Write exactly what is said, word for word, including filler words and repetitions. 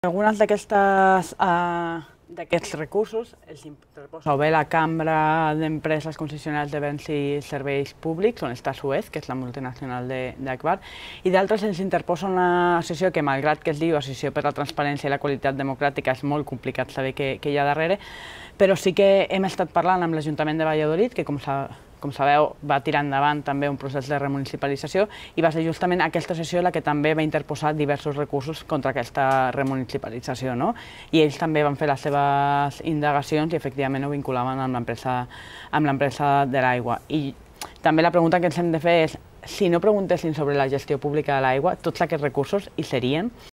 Algunes d'aquestes eh, d'aquests recursos els interposa o bé la Cambra d'Empreses Concessionàries de Béns i Serveis Públics, on està Suez, que és la multinacional d'Agbar, i d'altres ens interposa una associació que, malgrat que es diu Associació per la Transparència i la Qualitat Democràtica, és molt complicat saber què, què hi ha darrere, però sí que hem estat parlant amb l'Ajuntament de Valladolid, que com sa, com sabeu va tirar endavant també un procés de remunicipalització, i va ser justament aquesta associació la que també va interposar diversos recursos contra aquesta remunicipalització, no? I ells també van fer les seves indagacions i efectivament ho vinculaven amb l'empresa amb l'empresa de l'aigua. I també la pregunta que ens hem de fer és, si no preguntessin sobre la gestió pública de l'aigua, tots aquests recursos hi serien?